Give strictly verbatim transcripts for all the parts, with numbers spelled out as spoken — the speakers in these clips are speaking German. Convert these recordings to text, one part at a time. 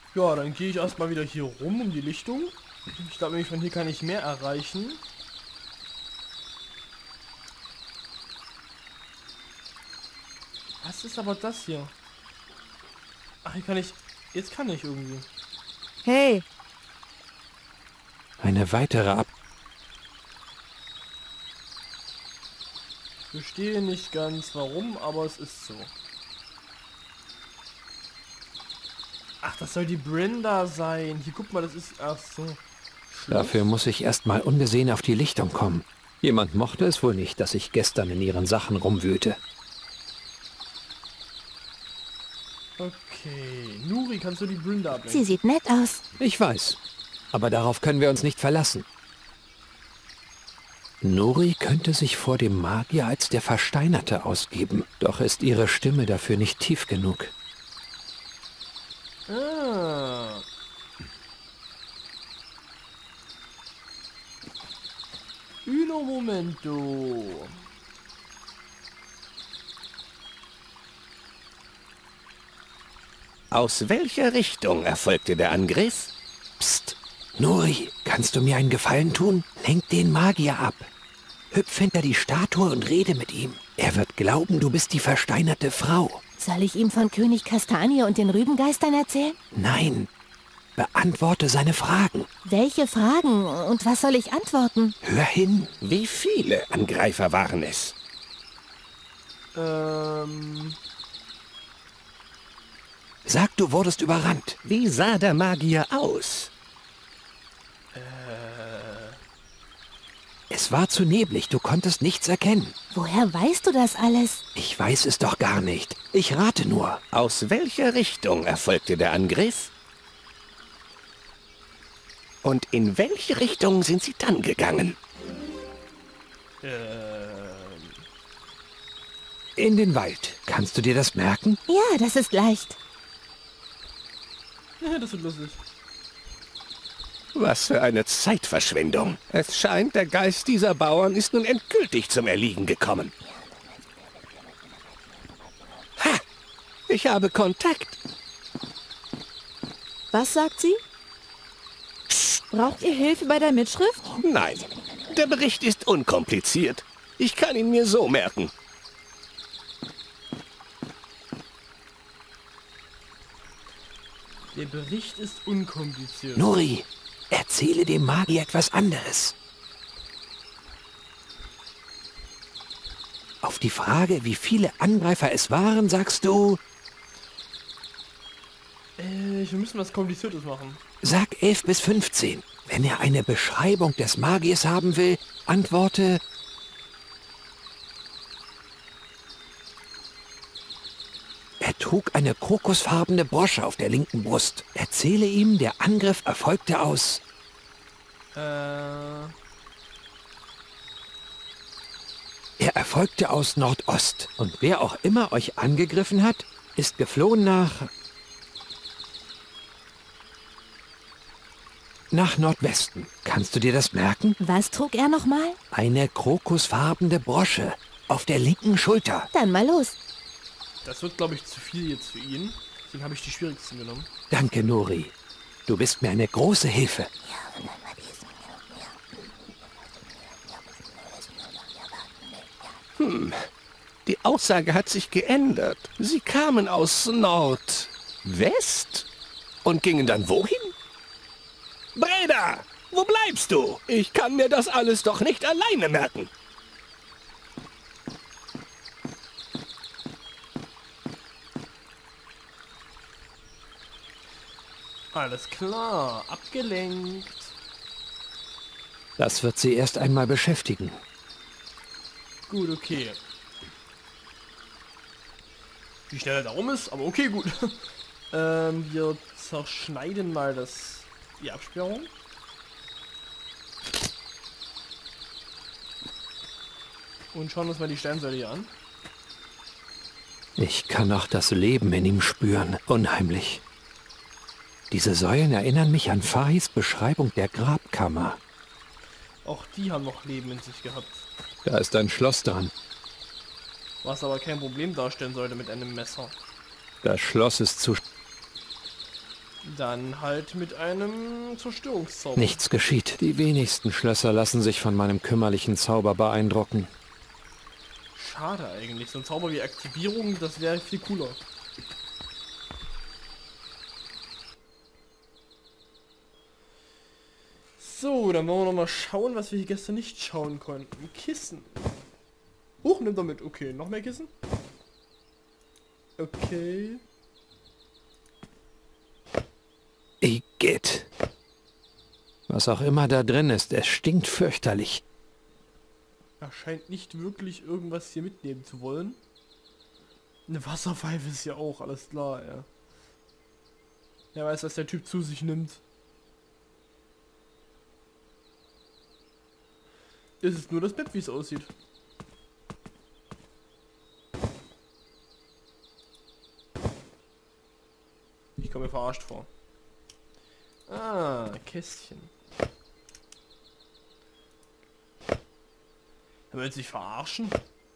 Ja, dann gehe ich erstmal wieder hier rum um die Lichtung. Ich glaube nämlich, von hier kann ich mehr erreichen. Was ist aber das hier? Ach, hier kann ich... Jetzt kann ich irgendwie. Hey, Eine weitere Ab... Ich verstehe nicht ganz warum, aber es ist so. Ach, das soll die Brenda sein. Hier, guck mal, das ist... Ach so. Schluss? Dafür muss ich erstmal ungesehen auf die Lichtung kommen. Jemand mochte es wohl nicht, dass ich gestern in ihren Sachen rumwühlte. Okay. Nuri, kannst du die Brenda ablenken? sie sieht nett aus. Ich weiß, aber darauf können wir uns nicht verlassen. Nuri könnte sich vor dem Magier als der Versteinerte ausgeben, doch ist ihre Stimme dafür nicht tief genug. Ah. Uno momento. Aus welcher Richtung erfolgte der Angriff? Psst, Nuri, kannst du mir einen Gefallen tun? Lenk den Magier ab. Hüpf hinter die Statue und rede mit ihm. Er wird glauben, du bist die versteinerte Frau. Soll ich ihm von König Kastanie und den Rübengeistern erzählen? Nein, beantworte seine Fragen. Welche Fragen und was soll ich antworten? Hör hin. Wie viele Angreifer waren es? Ähm... Sag, du wurdest überrannt. Wie sah der Magier aus? Es war zu neblig, du konntest nichts erkennen. Woher weißt du das alles? Ich weiß es doch gar nicht. Ich rate nur. Aus welcher Richtung erfolgte der Angriff? Und in welche Richtung sind sie dann gegangen? Ähm... In den Wald. Kannst du dir das merken? Ja, das ist leicht. Ja, das wird lustig. Was für eine Zeitverschwendung. Es scheint, der Geist dieser Bauern ist nun endgültig zum Erliegen gekommen. Ha! Ich habe Kontakt. Was sagt sie? Braucht ihr Hilfe bei der Mitschrift? Nein, der Bericht ist unkompliziert. Ich kann ihn mir so merken. Der Bericht ist unkompliziert. Nuri, erzähle dem Magier etwas anderes. Auf die Frage, wie viele Angreifer es waren, sagst du, Äh, wir müssen was Kompliziertes machen. sag elf bis fünfzehn. Wenn er eine Beschreibung des Magiers haben will, antworte, er trug eine krokusfarbene Brosche auf der linken Brust. Erzähle ihm, der Angriff erfolgte aus. Äh... Er erfolgte aus Nordost. Und wer auch immer euch angegriffen hat, ist geflohen nach... nach Nordwesten. Kannst du dir das merken? Was trug er nochmal? Eine krokusfarbene Brosche auf der linken Schulter. Dann mal los. Das wird, glaube ich, zu viel jetzt für ihn. Deswegen habe ich die schwierigsten genommen. Danke, Nuri. Du bist mir eine große Hilfe. Die Aussage hat sich geändert. Sie kamen aus Nordwest und gingen dann wohin? Breda, wo bleibst du? Ich kann mir das alles doch nicht alleine merken. Alles klar, abgelenkt. Das wird sie erst einmal beschäftigen. Gut, okay. Wie schnell er da rum ist, aber okay, gut. ähm, wir zerschneiden mal das, die Absperrung. Und schauen uns mal die Steinsäule hier an. Ich kann auch das Leben in ihm spüren. Unheimlich. Diese Säulen erinnern mich an Fahis Beschreibung der Grabkammer. Auch die haben noch Leben in sich gehabt. Da ist ein Schloss dran. Was aber kein Problem darstellen sollte mit einem Messer. Das Schloss ist zu... Dann halt mit einem Zerstörungszauber. Nichts geschieht. Die wenigsten Schlösser lassen sich von meinem kümmerlichen Zauber beeindrucken. Schade eigentlich. So ein Zauber wie Aktivierung, das wäre viel cooler. So, dann wollen wir noch mal schauen, was wir hier gestern nicht schauen konnten. Kissen. Huch, nimm damit. Okay, noch mehr Kissen? Okay. Igitt. Was auch immer da drin ist, es stinkt fürchterlich. Er scheint nicht wirklich irgendwas hier mitnehmen zu wollen. Eine Wasserpfeife ist ja auch, alles klar, ja. Er weiß, was der Typ zu sich nimmt. Es ist nur das Bett, wie es aussieht. Ich komme mir verarscht vor. Ah, Kästchen. Er will sich verarschen?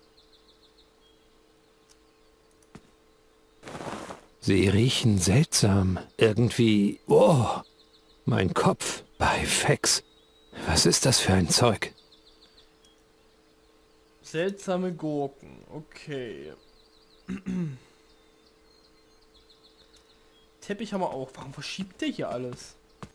Sie riechen seltsam. Irgendwie... Oh, mein Kopf. Bei Fex. Was ist das für ein Zeug? Seltsame Gurken. Okay. Teppich haben wir auch. Warum verschiebt der hier alles?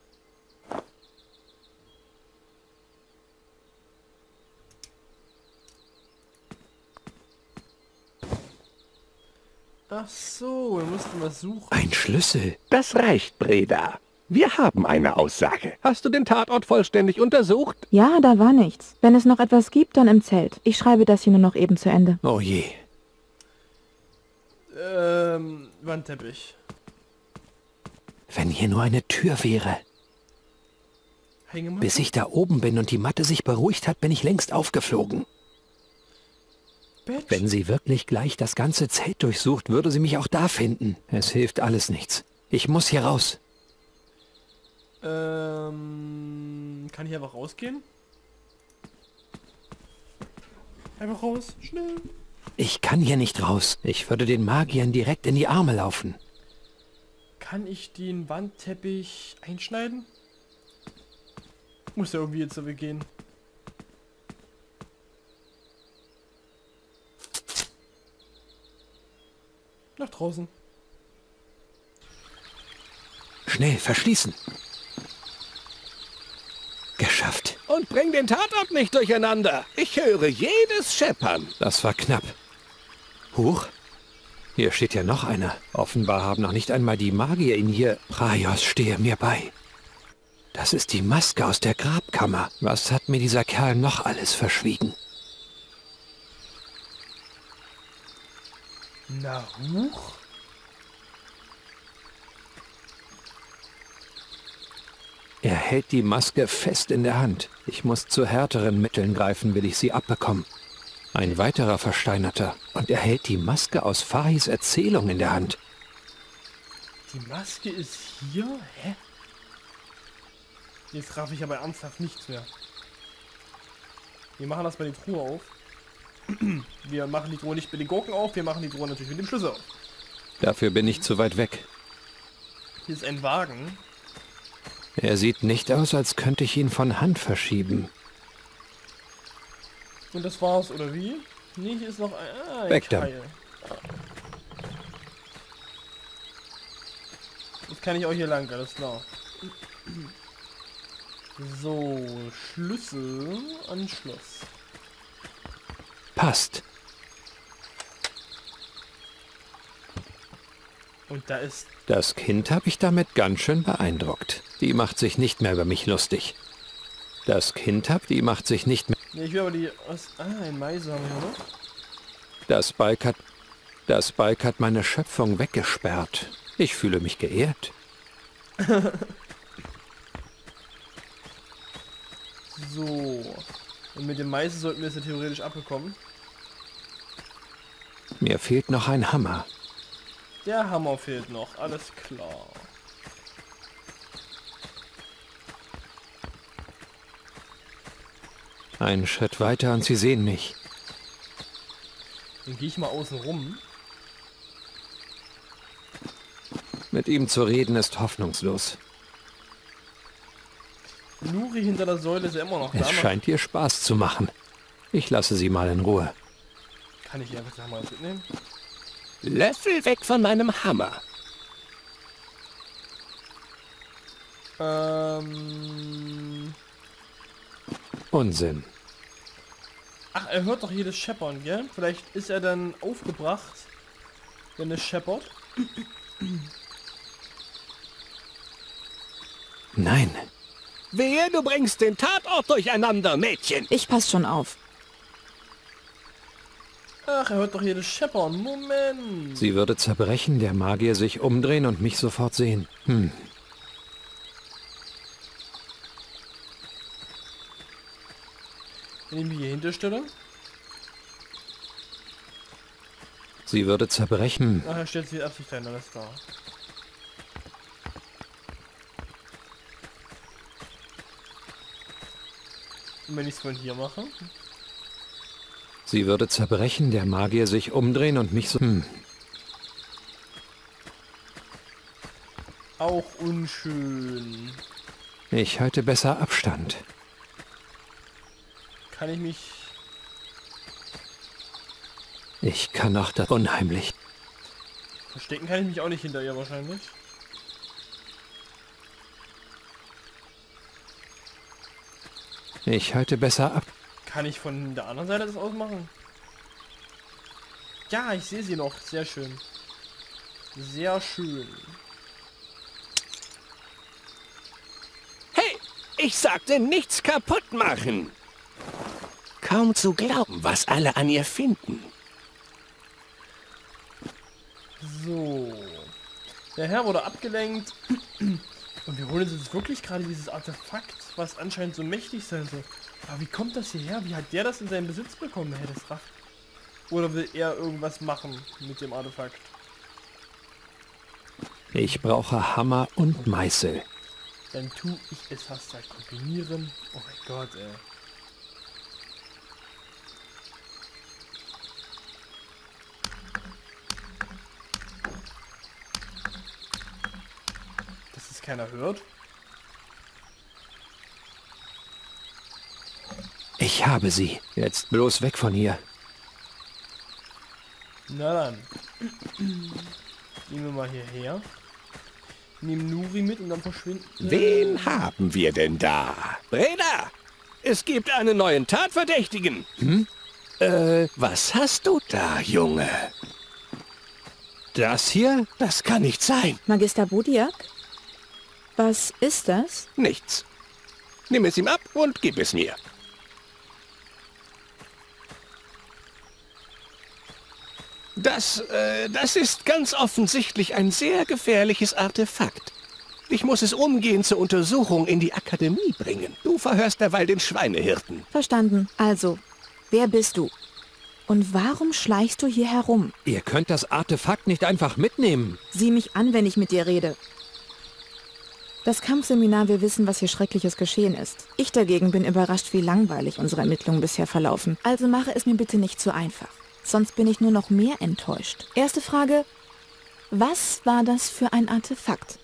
Ach so, wir mussten was suchen. Ein Schlüssel. Das reicht, Breda. Wir haben eine Aussage. Hast du den Tatort vollständig untersucht? Ja, da war nichts. Wenn es noch etwas gibt, dann im Zelt. Ich schreibe das hier nur noch eben zu Ende. Oh je. Ähm, Wandteppich. Wenn hier nur eine Tür wäre. Hängematte? Bis ich da oben bin und die Matte sich beruhigt hat, bin ich längst aufgeflogen. Bett? Wenn sie wirklich gleich das ganze Zelt durchsucht, würde sie mich auch da finden. Es hilft alles nichts. Ich muss hier raus. Ähm, kann ich einfach rausgehen? Einfach raus, schnell. Ich kann hier nicht raus. Ich würde den Magiern direkt in die Arme laufen. Kann ich den Wandteppich einschneiden? Muss ja irgendwie jetzt so gehen. Nach draußen. Schnell, verschließen. Geschafft. Und bring den Tatort nicht durcheinander. Ich höre jedes Scheppern. Das war knapp. Huch. Hier steht ja noch einer. Offenbar haben noch nicht einmal die Magier ihn hier... Praios, stehe mir bei. Das ist die Maske aus der Grabkammer. Was hat mir dieser Kerl noch alles verschwiegen? Na huch. Er hält die Maske fest in der Hand. Ich muss zu härteren Mitteln greifen, will ich sie abbekommen. Ein weiterer Versteinerter. Und er hält die Maske aus Fahis Erzählung in der Hand. Die Maske ist hier? Hä? Jetzt raff ich aber ernsthaft nichts mehr. Wir machen das bei der Truhe auf. Wir machen die Truhe nicht mit den Gurken auf, wir machen die Truhe natürlich mit dem Schlüssel auf. Dafür bin ich zu weit weg. Hier ist ein Wagen. Er sieht nicht aus, als könnte ich ihn von Hand verschieben. Und das war's, oder wie? Nee, hier ist noch ein, ah, ein Weg da. Keil. Jetzt kann ich auch hier lang, alles klar. So, Schlüssel an Schloss. Passt. Und da ist... Das Kind habe ich damit ganz schön beeindruckt. Die macht sich nicht mehr über mich lustig. Das Kind hab, die macht sich nicht mehr... Nee, ich will aber die... Was, ah, ein Meise haben wir hier noch. Das Balk hat... Das Balk hat meine Schöpfung weggesperrt. Ich fühle mich geehrt. So. Und mit dem Meise sollten wir es ja theoretisch abbekommen. Mir fehlt noch ein Hammer. Der Hammer fehlt noch, alles klar. Einen Schritt weiter und sie sehen mich. Dann gehe ich mal außen rum. Mit ihm zu reden ist hoffnungslos. Nuri hinter der Säule ist ja immer noch da. Es scheint ihr Spaß zu machen. Ich lasse sie mal in Ruhe. Kann ich hier einfach den Hammer mitnehmen? Löffel weg von meinem Hammer. Ähm... Unsinn. Ach, er hört doch jedes Scheppern, gell? Vielleicht ist er dann aufgebracht, wenn es scheppert. Nein. Wehe, du bringst den Tatort durcheinander, Mädchen. Ich pass schon auf. Ach, er hört doch jedes Scheppern. Moment. Sie würde zerbrechen, der Magier sich umdrehen und mich sofort sehen. Hm. Wenn ich mich hier hinterstelle. Sie würde zerbrechen. Ach, er stellt sich Absicht ein, alles klar. Und wenn ich es von hier mache? Sie würde zerbrechen, der Magier sich umdrehen und mich so... Hm. Auch unschön. Ich halte besser Abstand. Kann ich mich... Ich kann auch das unheimlich. Verstecken kann ich mich auch nicht hinter ihr wahrscheinlich. Ich halte besser ab. Kann ich von der anderen Seite das ausmachen? Ja, ich sehe sie noch. Sehr schön. Sehr schön. Hey, ich sagte nichts kaputt machen. Kaum zu glauben, was alle an ihr finden. So. Der Herr wurde abgelenkt. Und wir holen uns jetzt wirklich gerade dieses Artefakt, was anscheinend so mächtig sein soll. Aber wie kommt das hierher? Wie hat der das in seinen Besitz bekommen, Herr des Raff? Oder will er irgendwas machen mit dem Artefakt? Ich brauche Hammer und Meißel. Dann tu ich es fast halt kombinieren. Oh mein Gott, ey. Dass es keiner hört. Ich habe sie. Jetzt bloß weg von hier. Na dann. Nehmen wir mal hierher. Nehmen Nuri mit und dann verschwinden. Wen haben wir denn da? Breda, es gibt einen neuen Tatverdächtigen. Hm? Äh, was hast du da, Junge? Das hier? Das kann nicht sein. Magister Bodiak? Was ist das? Nichts. Nimm es ihm ab und gib es mir. Das, äh, das ist ganz offensichtlich ein sehr gefährliches Artefakt. Ich muss es umgehend zur Untersuchung in die Akademie bringen. Du verhörst derweil den Schweinehirten. Verstanden. Also, wer bist du? Und warum schleichst du hier herum? Ihr könnt das Artefakt nicht einfach mitnehmen. Sieh mich an, wenn ich mit dir rede. Das Kampfseminar will wissen, was hier Schreckliches geschehen ist. Ich dagegen bin überrascht, wie langweilig unsere Ermittlungen bisher verlaufen. Also mache es mir bitte nicht zu einfach. Sonst bin ich nur noch mehr enttäuscht. Erste Frage. Was war das für ein Artefakt?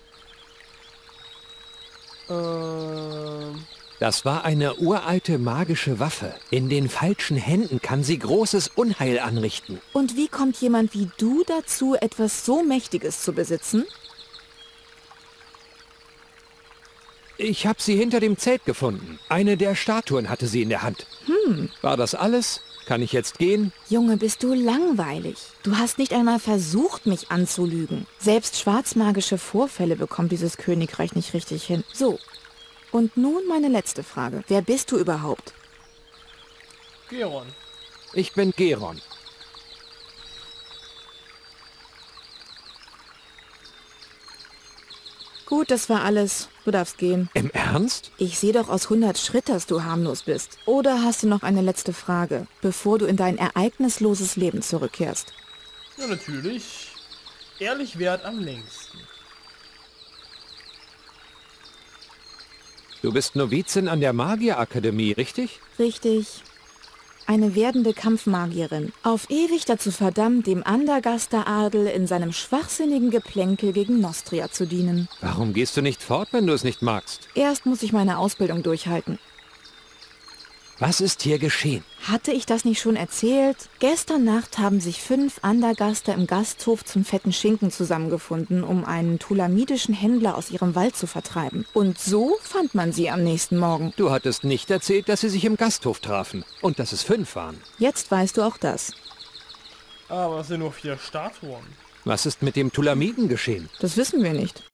Ähm... Das war eine uralte magische Waffe. In den falschen Händen kann sie großes Unheil anrichten. Und wie kommt jemand wie du dazu, etwas so Mächtiges zu besitzen? Ich habe sie hinter dem Zelt gefunden. Eine der Statuen hatte sie in der Hand. Hm. War das alles? Kann ich jetzt gehen? Junge, bist du langweilig. Du hast nicht einmal versucht, mich anzulügen. Selbst schwarzmagische Vorfälle bekommt dieses Königreich nicht richtig hin. So. Und nun meine letzte Frage. Wer bist du überhaupt? Geron. Ich bin Geron. Gut, das war alles. Du darfst gehen. Im Ernst? Ich sehe doch aus hundert Schritt, dass du harmlos bist. Oder hast du noch eine letzte Frage, bevor du in dein ereignisloses Leben zurückkehrst? Ja, natürlich. Ehrlich währt am längsten. Du bist Novizin an der Magierakademie, richtig? Richtig. eine werdende Kampfmagierin. Auf ewig dazu verdammt, dem Andergaster-Adel in seinem schwachsinnigen Geplänkel gegen Nostria zu dienen. Warum gehst du nicht fort, wenn du es nicht magst? Erst muss ich meine Ausbildung durchhalten. Was ist hier geschehen? Hatte ich das nicht schon erzählt? Gestern Nacht haben sich fünf Andergaster im Gasthof zum fetten Schinken zusammengefunden, um einen tulamidischen Händler aus ihrem Wald zu vertreiben. Und so fand man sie am nächsten Morgen. Du hattest nicht erzählt, dass sie sich im Gasthof trafen und dass es fünf waren. Jetzt weißt du auch das. Aber es sind nur vier Statuen. Was ist mit dem Tulamiden geschehen? Das wissen wir nicht.